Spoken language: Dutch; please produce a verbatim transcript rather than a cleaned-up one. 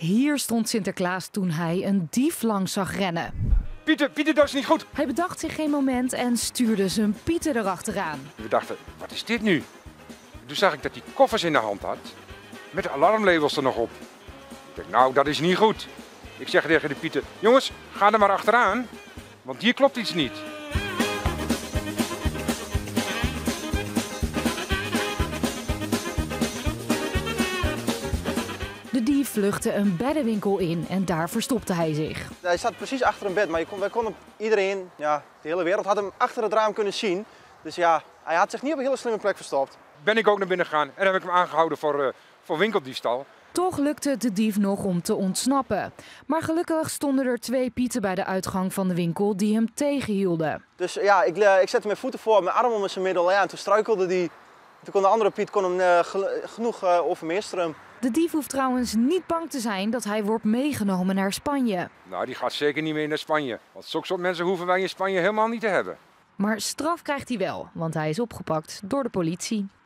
Hier stond Sinterklaas toen hij een dief langs zag rennen. Pieter, Pieter, dat is niet goed. Hij bedacht zich geen moment en stuurde zijn Pieter erachteraan. We dachten, wat is dit nu? Toen zag ik dat hij koffers in de hand had, met de alarmlabels er nog op. Ik dacht, nou, dat is niet goed. Ik zeg tegen de Pieter, jongens, ga er maar achteraan, want hier klopt iets niet. De dief vluchtte een beddenwinkel in en daar verstopte hij zich. Hij zat precies achter een bed, maar je kon, wij konden iedereen, ja, de hele wereld had hem achter het raam kunnen zien. Dus ja, hij had zich niet op een hele slimme plek verstopt. Ben ik ook naar binnen gegaan en heb ik hem aangehouden voor, uh, voor winkeldiefstal. Toch lukte het de dief nog om te ontsnappen. Maar gelukkig stonden er twee Pieten bij de uitgang van de winkel die hem tegenhielden. Dus ja, ik, ik zette mijn voeten voor, mijn arm om zijn middel, ja, en toen struikelde hij. Toen kon de andere Piet kon hem uh, genoeg uh, overmeesteren. De dief hoeft trouwens niet bang te zijn dat hij wordt meegenomen naar Spanje. Nou, die gaat zeker niet meer naar Spanje. Want zulke soort mensen hoeven wij in Spanje helemaal niet te hebben. Maar straf krijgt hij wel, want hij is opgepakt door de politie.